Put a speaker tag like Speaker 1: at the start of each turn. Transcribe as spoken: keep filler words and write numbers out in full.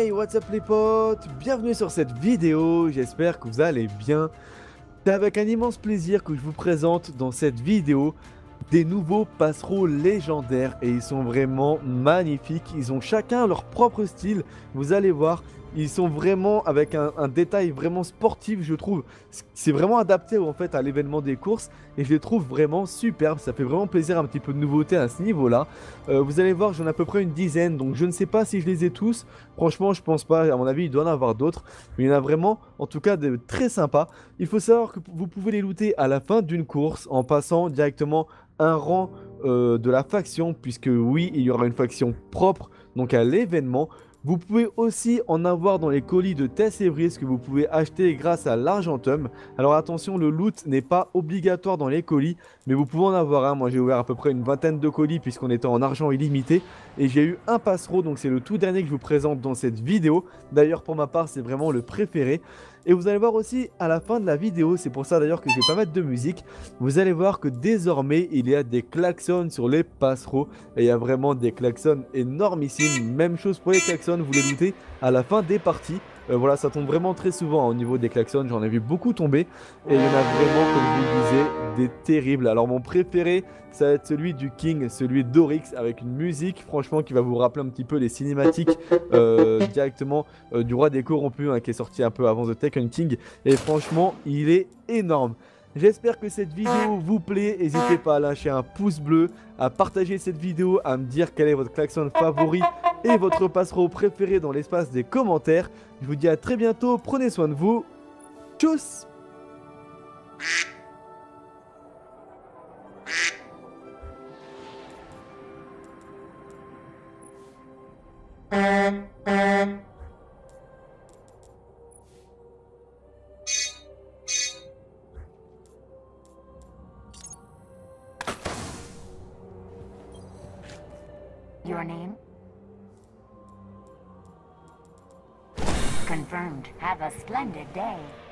Speaker 1: Hey, what's up les potes? Bienvenue sur cette vidéo, j'espère que vous allez bien. C'est avec un immense plaisir que je vous présente dans cette vidéo des nouveaux passereaux légendaires et ils sont vraiment magnifiques. Ils ont chacun leur propre style, vous allez voir. Ils sont vraiment avec un, un détail vraiment sportif, je trouve. C'est vraiment adapté en fait à l'événement des courses et je les trouve vraiment superbes. Ça fait vraiment plaisir, un petit peu de nouveauté à ce niveau-là. Euh, vous allez voir, j'en ai à peu près une dizaine, donc je ne sais pas si je les ai tous. Franchement, je pense pas. À mon avis, il doit en avoir d'autres, mais il y en a vraiment, en tout cas, de très sympas. Il faut savoir que vous pouvez les looter à la fin d'une course en passant directement un rang euh, de la faction, puisque oui, il y aura une faction propre donc à l'événement. Vous pouvez aussi en avoir dans les colis de Tess et Brice que vous pouvez acheter grâce à l'Argentum. Alors attention, le loot n'est pas obligatoire dans les colis, mais vous pouvez en avoir un. Moi j'ai ouvert à peu près une vingtaine de colis puisqu'on était en argent illimité. Et j'ai eu un passereau, donc c'est le tout dernier que je vous présente dans cette vidéo. D'ailleurs pour ma part c'est vraiment le préféré. Et vous allez voir aussi à la fin de la vidéo, c'est pour ça d'ailleurs que je vais pas mettre de musique, vous allez voir que désormais il y a des klaxons sur les passereaux. Et il y a vraiment des klaxons énormissimes. Même chose pour les klaxons, vous les lootez à la fin des parties. Euh, voilà, ça tombe vraiment très souvent hein, au niveau des klaxons, j'en ai vu beaucoup tomber. Et il y en a vraiment, comme je vous le disais, des terribles. Alors mon préféré, ça va être celui du King, celui d'Oryx, avec une musique franchement qui va vous rappeler un petit peu les cinématiques euh, directement euh, du Roi des Corrompus hein, qui est sorti un peu avant The Taken King. Et franchement, il est énorme. J'espère que cette vidéo vous plaît, n'hésitez pas à lâcher un pouce bleu, à partager cette vidéo, à me dire quel est votre klaxon favori et votre passereau préféré dans l'espace des commentaires. Je vous dis à très bientôt, prenez soin de vous, tchuss!
Speaker 2: Your name? Confirmed. Have a splendid day.